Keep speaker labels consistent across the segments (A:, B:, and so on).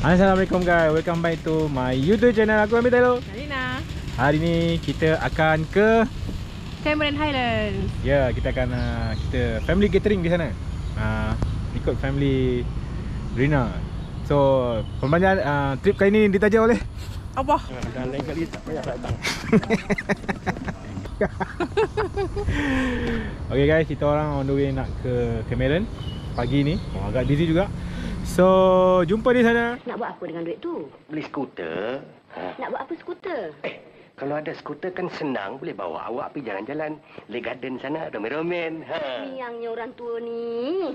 A: Assalamualaikum guys, welcome back to my YouTube channel. Aku Amir Taylor.
B: Alina.
A: Hari ni kita akan ke
B: Cameron Highlands.
A: ya, kita akan kita family gathering di sana. Ikut family Rina. So, pembanjaan trip kali ni ditaja oleh
B: Apa?
A: dan lain kali tak payah datang. Okay guys, kita orang on the way nak ke Cameron pagi ni. Agak busy juga. So, jumpa di sana.
C: Nak buat apa dengan duit tu?
D: Beli skuter.
C: Nak buat apa skuter?
D: Kalau ada skuter kan senang, boleh bawa awak pergi jalan-jalan. Lake Garden sana, romen-romen.
C: Niangnya orang tua ni.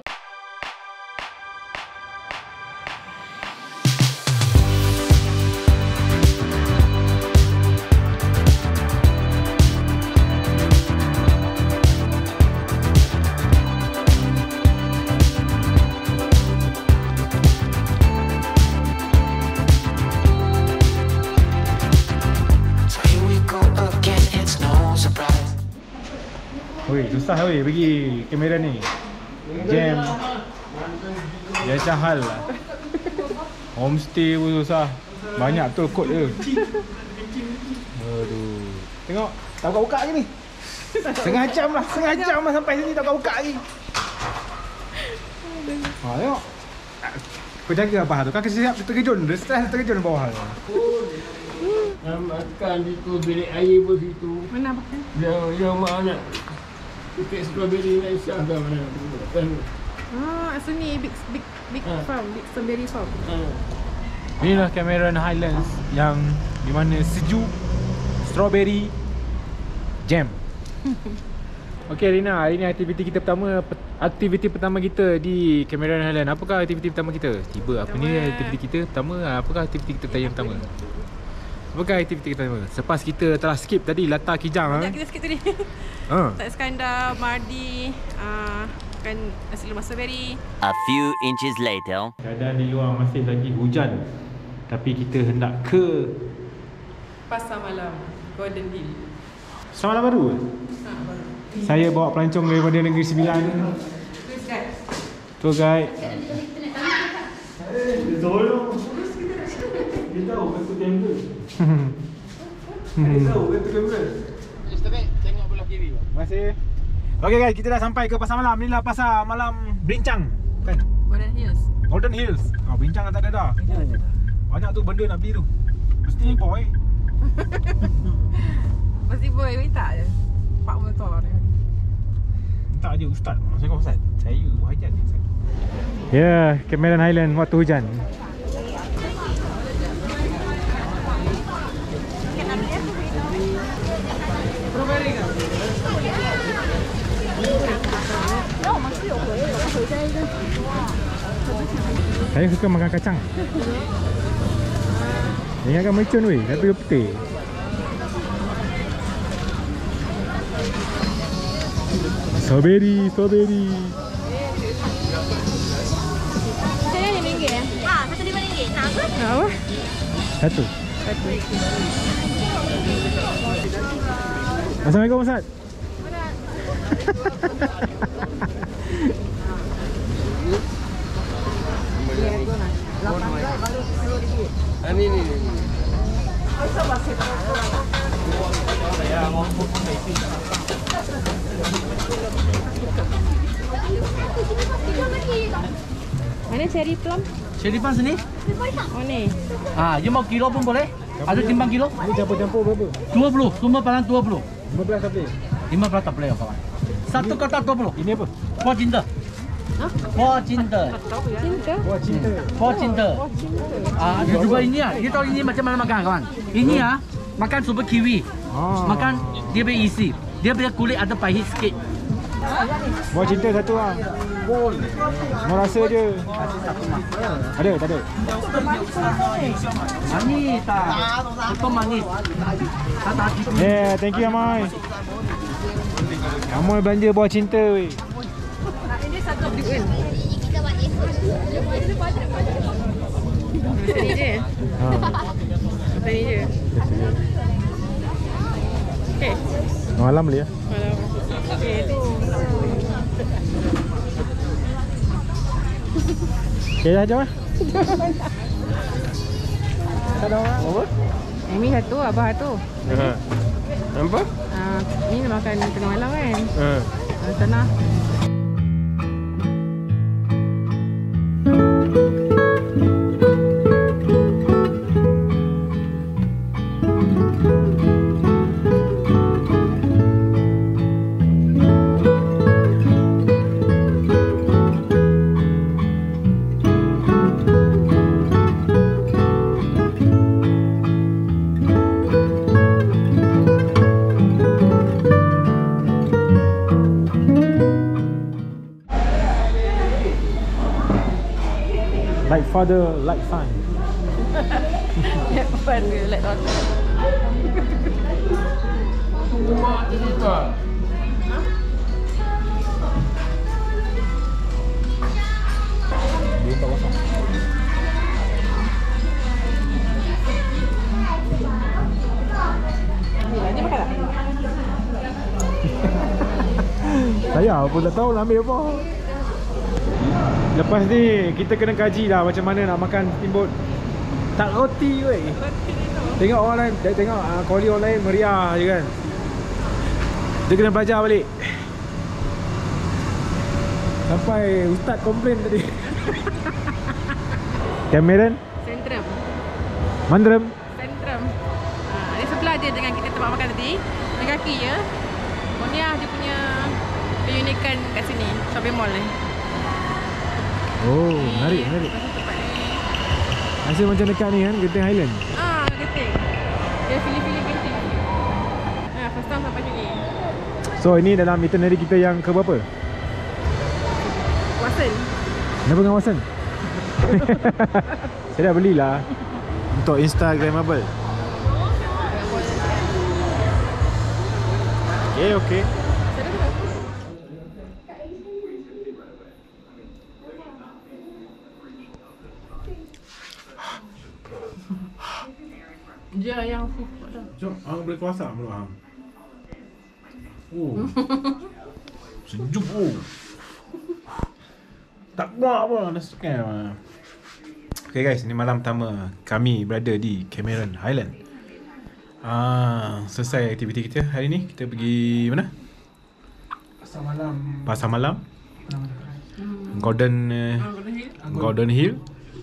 A: Weh, susah weh pergi Cameron ni. Jam. Ya cahal lah. Homestay pun susah. Banyak betul kot je. Aduh. Tengok, tak buka-buka lagi ni. Setengah jam lah sampai sini tak buka-buka lagi. Tengok. Kau jaga apa hal tu? Kau siap terkejun. Stress terkejun bawah tu.
E: Makan di tu bilik air pun situ.
B: Mana makan?
E: Yang mana? Tiket strawberry Malaysia ke mana? Kan?
B: So ni big farm, big strawberry farm.
A: Inilah Cameron Highlands yang di mana sejuk strawberry jam. Okey Rina, hari ni aktiviti pertama kita di Cameron Highlands. Apakah aktiviti pertama kita? Tiba apa ni aktiviti kita pertama? Apakah aktiviti kita yang pertama? Apakah aktiviti kita pertama? Selepas kita telah skip tadi latar kijang.
B: Kita skip tadi. Tak Iskandar, Mardi, kan nasi lemak strawberry.
F: A few inches later.
A: Keadaan di luar masih lagi hujan. Tapi kita hendak ke
B: Pasar Malam, Golden Hill.
A: Pasar Malam baru?
B: Baru.
A: Saya bawa pelancong daripada Negeri Sembilan.
B: Please guys.
A: Tour guide.
E: Dia tahu betul kamera.
A: Dia tahu betul kamera.
E: Tengok belah kiri.
A: Terima kasih. Okey guys, kita dah sampai ke Pasar Malam. Inilah Pasar Malam Berincang. Kan?
B: Golden Hills.
A: Golden Hills. Berincang tak ada dah. Banyak tu benda nak beli tu. Mesti boy.
B: Pasti boy minta je. Pak motor ni.
A: Tak je ustaz. Maksud kau ustaz? Saya wajan je ustaz. Ya, Cameron Highland waktu hujan. Saya suka makan kacang. Dia agak mercun weh, tapi dia putih. Strawberry.
B: Saya RM5 eh?
C: Satu RM5. Nak apa?
B: Apa?
A: Satu. Assalamualaikum Ustaz.
E: Ni.
B: Mana cherry plum?
G: Cherry plum sini?
B: Oh ni.
G: You mau kilo pun boleh? Ada timbang kilo?
A: Ini campur-campur berapa?
G: 20, semua barang 20.
A: 15 tak boleh?
G: 15 tak boleh kawan. Satu kotak 20.
A: Ini apa?
G: Kuah cinta. Kuah cinta.
B: Cinta?
A: Wah, cinta.
G: Kuah cinta. Ada juga ini ah. Dia tahu ini macam mana makan kawan. Ini makan super kiwi. Makan dia punya isi. Dia punya kulit ada pahit sikit.
A: Buah cinta satu lah. Mau rasa je. Ada, tak ada?
G: Manis tak? Betul manis. Tak hati.
A: Yeah, thank you Amoy. Amoy belanja buah cinta weh.
B: Ini satu beli kan? Ini je. Ini je. Okay.
A: Malam boleh ya?
B: Malam. Okay, tu.
A: Okay dah jom lah. Tak ada orang.
E: Apa?
B: Ini satu, abah satu.
E: Nampak?
B: Ni makan tengah malam kan. Tanah.
A: Like father, like son.
B: Fun ke like daughter.
E: Mak tu juga.
A: Dia tak kosong.
B: Ni makan tak?
A: Saya pun tak tahu nak ambil apa. Lepas ni kita kena kaji lah macam mana nak makan steamboat tak roti weh. Tengok orang lain, tengok koli orang lain meriah je kan. Dia kena belajar balik. Sampai ustaz komplain tadi. Cameron
B: Sentrum.
A: Mandrem.
B: Sentrum. Di sebelah dia dengan kita tempat makan tadi. Dengan kaki je. Moniah dia punya keunikan kat sini. Shopping mall ni.
A: Oh, menarik.
B: Tempat ni.
A: Rasa macam dekat ni kan, Genting Highland.
B: Genting. Dia feeling Genting. First time sampai sini.
A: So ini dalam itinerary kita yang ke berapa?
B: Watson.
A: Kenapa dengan Watson? Saya dah belilah untuk Instagramable. Okay.
B: Dia yang
A: Jom, Ang boleh kuasa menurut Ang. Oh. Sejuk oh. Tak buat apa, dah scam. Okay guys, ini malam pertama kami berada di Cameron Highland. Selesai aktiviti kita hari ni. Kita pergi mana? Pasar Malam. Golden Hill.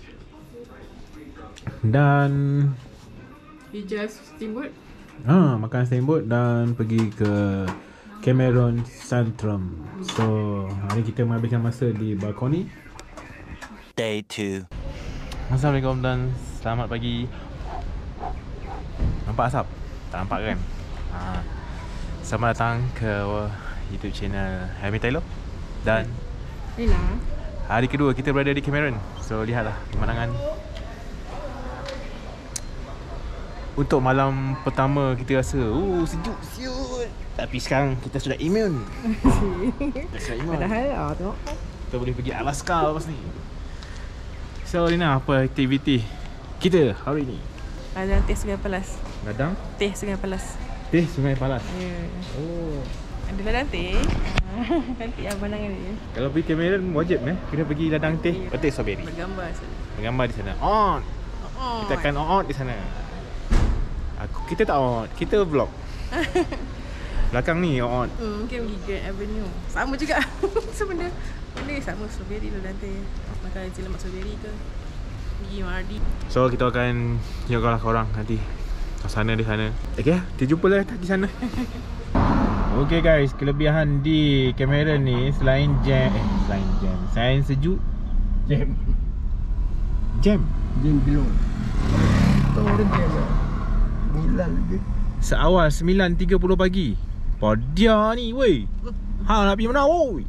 A: Dan
B: Hijaz steamboat.
A: makan steamboat dan pergi ke Cameron Sentrum. So hari kita menghabiskan masa di balkoni.
F: Day 2.
A: Assalamualaikum dan selamat pagi. Nampak asap? Tak nampak kan? Selamat datang ke YouTube channel Helmi Taylor. Dan
B: Rina.
A: hari kedua kita berada di Cameron. So lihatlah pemandangan. Untuk malam pertama kita rasa sejuk siut. Tapi sekarang kita sudah imun.
B: Padahal tengok.
A: Kita boleh pergi Alaska lepas ni. So Rina, apa aktiviti kita hari ni?
B: Ladang teh Sungai Palas.
A: Ladang
B: Teh Sungai Palas.
A: teh Sungai Palas.
B: Ya.
A: Oh.
B: Ada ladang teh. Cantik lah pandangan dia.
A: Kalau pergi Cameron wajib kena pergi ladang teh. Petik strawberry. Bergambar di sana. On. Kita akan on di sana. Kita tak on, kita vlog. Belakang ni on.
B: Mungkin pergi Grand Avenue. Sama juga. Benda sama strawberry ladang teh. Makan nasi lemak strawberry ke. Pergi Mardi.
A: So kita akan tengoklah korang nanti suasana di sana. Okay, kita jumpa lah di sana. Okay guys, kelebihan di Cameron ni selain jam, selain sejuk,
E: Jam
A: jam.
E: belum. Tak ada jam lah. Bulan lagi.
A: Seawal 9.30 pagi. Padia ni weh. Nak pergi mana woi?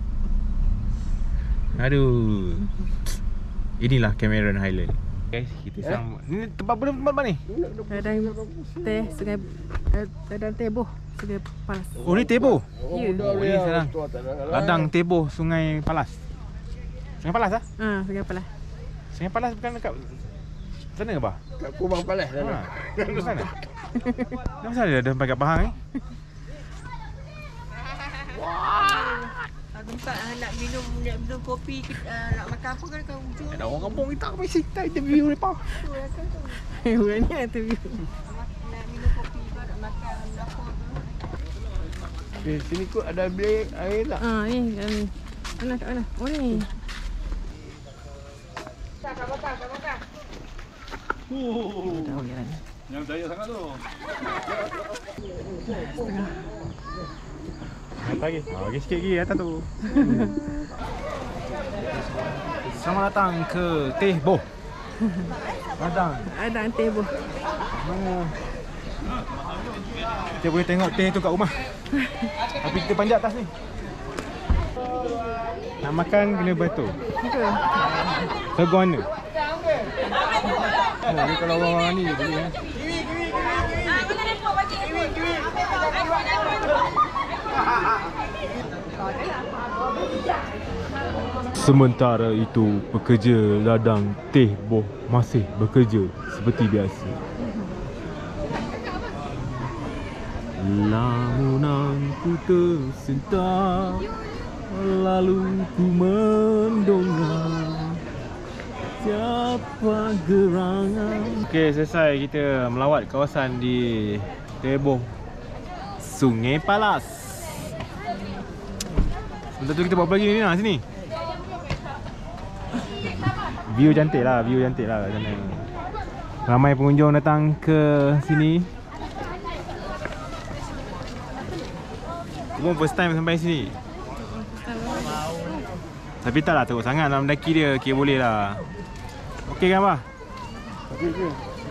A: Aduh. Inilah Cameron Highland. Guys, kita sang. Ni tempat mana ni?
B: Ladang teh Sungai ladang teh boh Sungai Palas.
A: Oh ni Teboh.
B: Ya.
A: Oh ni sana. Ladang Teboh Sungai Palas. Sungai Palas ah?
B: Sungai Palas.
A: Sungai Palas bukan dekat sana ke bah?
E: Kat Kubang Palas sana.
A: Dekat sana. Kenapa sana dia ada tempat kat Pahang ni?
B: tempat nak minum kopi, nak makan apa kan kau ujung.
A: Ada orang kampung kita apa sih? Kita interview depa.
B: Orang ni interview. Nak minum kopi ke nak makan apa tu.
E: Sini kot ada bilik air tak?
B: Ni kat ni. Mana kat mana? Oh ni. Tahu jalan.
E: Yang daya sangat tu.
A: Naik lagi. Lagi sikit lagi atas tu. Selamat datang ke Teh Boh. Datang.
B: Ada teh boh.
A: Mana? Kita boleh tengok teh tu kat rumah. Tapi kita panjat atas ni. Nak makan kena betul. Ke mana? Oh, ni kalau orang-orang ni boleh eh. Sementara itu, pekerja ladang Teh Boh masih bekerja seperti biasa. Lamunan ku tersentak, lalu ku mendongak, siapa gerangan. Okey, selesai kita melawat kawasan di Teh Boh, Sungai Palas. Sebentar tu kita buat apa lagi ni sini. View cantik lah kat sana. Ramai pengunjung datang ke sini. Semua first time sampai sini. Tapi tak lah teruk sangat nak mendaki dia. Okay, boleh lah. Okey kan Abah?
E: Okey.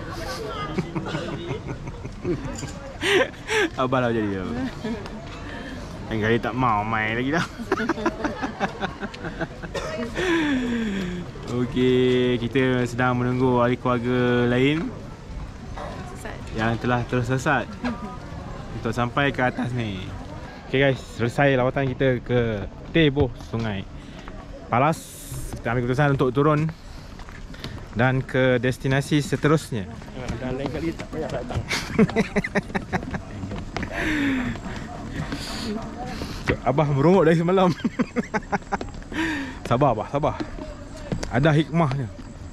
A: Abah lah jadi dia. Yang kali tak mau main lagi dah. Okey, kita sedang menunggu ahli keluarga lain yang telah tersesat untuk sampai ke atas ni. Okey guys, selesai lawatan kita ke Teh Boh Sungai Palas. Kita ambil keputusan untuk turun dan ke destinasi seterusnya.
E: Dan lain kali tak payah datang.
A: Abah merungut dari semalam. Sabar Abah, sabar. Ada hikmahnya.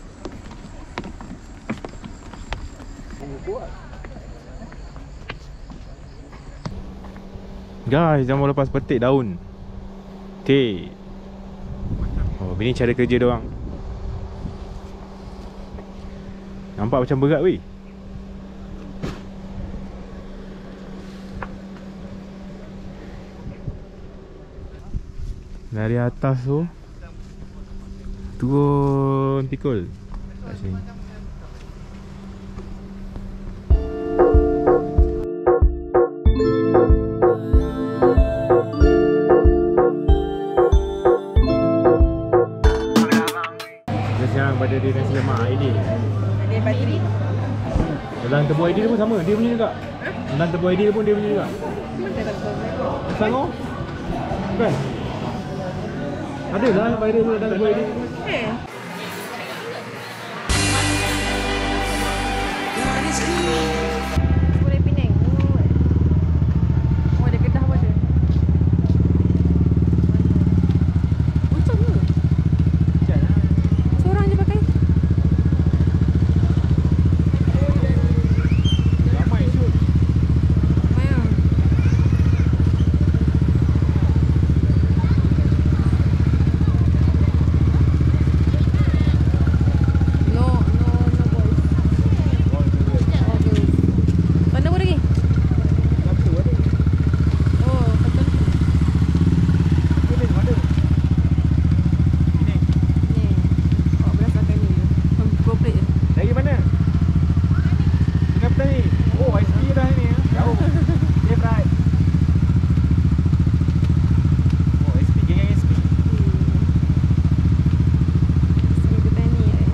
A: Guys, jangan lepas petik daun teh. Oh, ini cara kerja dia orang. Nampak macam berat weh. Dari atas tu turun pikul kat sini. Kita sekarang pada dia nasi lemak ID.
B: Ada bateri.
A: Dalam tebu ID dia pun sama, dia punya juga. Dalam tebu ID dia pun dia punya juga. Selangor? Kan? Ada lah viral dalam tebu ID.
B: Boleh Penang. Oh, ada Kedah pun ada. Macam ni. Seorang je pakai.
A: Ramai shoot.
B: Mayan. No boys. All girls. Mana boleh lagi? Oh, betul. Ni. Oh, berdasarkan ni. Complete je.
A: Dari mana? Sungai Petani. Oh, ISP dah ni. Jauh. Left right. Oh, ISP, geng ISP.
B: Sini petani je.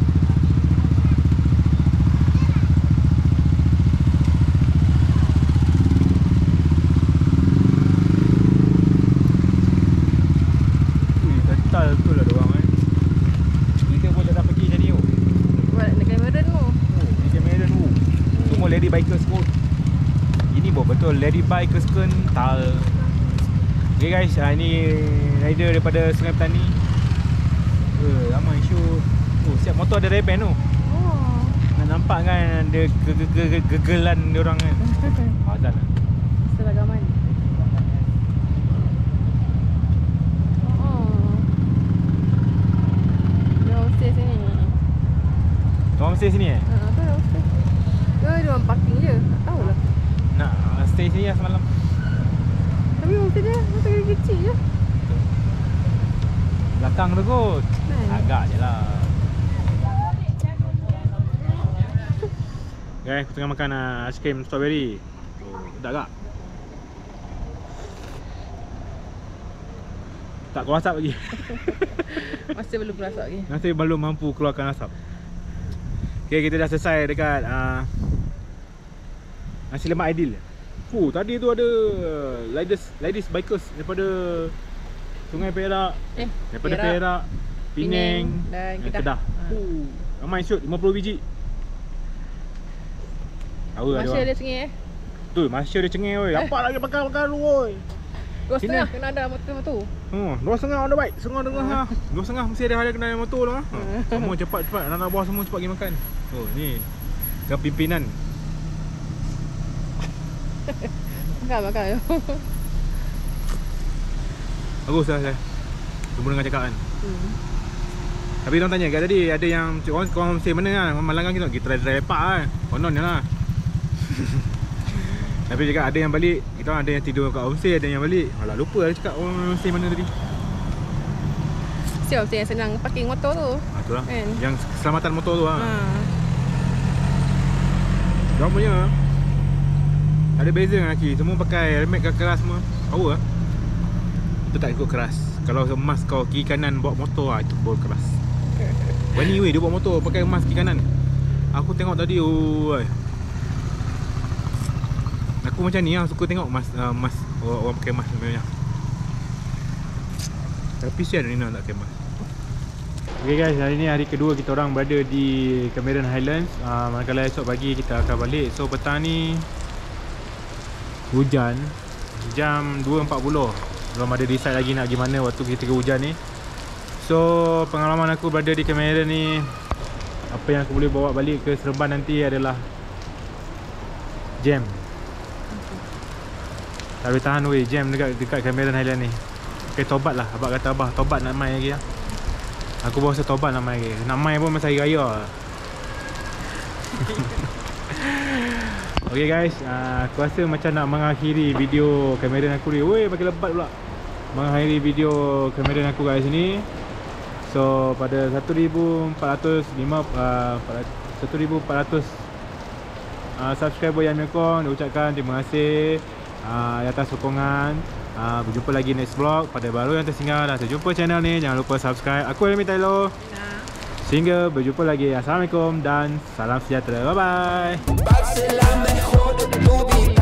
A: Ui, kental betul lah diorang kan. Kita pun tak pergi jadi tu.
B: Buat nak Cameron tu.
A: Oh, di Cameron tu. Semua lady bikers kot. Ini betul lady bikers kental. Okay guys, ini rider daripada Sungai Petani. Ramai shoot. Siap motor ada repen tu.
B: Oh.
A: Nak nampak kan ada gegelan diorang kan. Azan lah.
B: Seragaman. Dia homestay sini.
A: Tuan stay sini eh?
B: Apa homestay? Dia orang parking je. Tak tahulah.
A: Nak stay sini lah semalam.
B: Tapi homestay dia masa kecil je.
A: Belakang tu kot.
B: Kan?
A: Agak je lah. Guys, aku tengah makan ice cream strawberry. Sedap tak? Tak keluar asap lagi.
B: Masih belum keluar asap lagi.
A: Masih belum mampu keluarkan asap. Okay, kita dah selesai dekat nasi lemak Aidil. Tadi tu ada ladies bikers daripada Sungai Perak, daripada Perak, Penang
B: dan
A: Kedah. Ramai shoot 50 biji.
B: Masih ada cengih
A: Tu, masih ada cengih oi. Nampak lagi bakar-bakar lu oi.
B: 2.5 kena ada motor.
A: 2.5 on the bike. Setengah dengar ha. 2.5 mesti ada kena motor tu ha. Semua cepat-cepat, anak buah semua cepat pergi makan. Ni kepimpinan.
B: Makan.
A: Bagus lah saya. Cuma dengan cakap kan. Tapi orang tanya kat tadi ada yang korang mesti mana kan? Malang kan kita try lepak kan. Konon je lah. Tapi cakap ada yang balik, kita ada yang tidur kat homestay, ada yang balik. Alah lupa lah cakap orang homestay mana tadi.
B: Siapa yang senang parking motor tu?
A: Itulah.
B: Kan?
A: Yang keselamatan motor tu Diorang punya ada beza dengan lelaki. Semua pakai helmet keras semua. Power lah. Itu tak ikut keras. Kalau emas kau kiri kanan bawa motor itu baru keras. Berani weh dia bawa motor pakai emas kiri kanan. Aku tengok tadi aku macam ni lah, suka tengok mas orang pakai mask sebenarnya. Tapi siapa Rina tak pakai mask. Okay guys, hari ni hari kedua kita orang berada di Cameron Highlands. Manakala esok pagi kita akan balik. So petang ni hujan jam 2.40. Belum ada decide lagi nak pergi mana waktu ketika hujan ni. So pengalaman aku berada di Cameron ni, apa yang aku boleh bawa balik ke Seremban nanti adalah jam. Tak boleh tahan weh, jam dekat Cameron Highland ni. Okay, tobat lah. Abang kata abah, tobat nak main lagi lah. Aku bawa tobat nak main lagi. Nak main pun masa hari raya lah. Okay guys, aku rasa macam nak mengakhiri video Cameron aku ni. Weh, pakai lebat pula. Mengakhiri video Cameron aku kat sini. So pada 1,400 subscriber yang menyokong, diucapkan terima kasih atas sokongan. Berjumpa lagi next vlog. Pada baru yang tersinggah dah terjumpa channel ni, jangan lupa subscribe. Aku Helmi Tylo. Sehingga berjumpa lagi. Assalamualaikum dan salam sejahtera. Bye bye.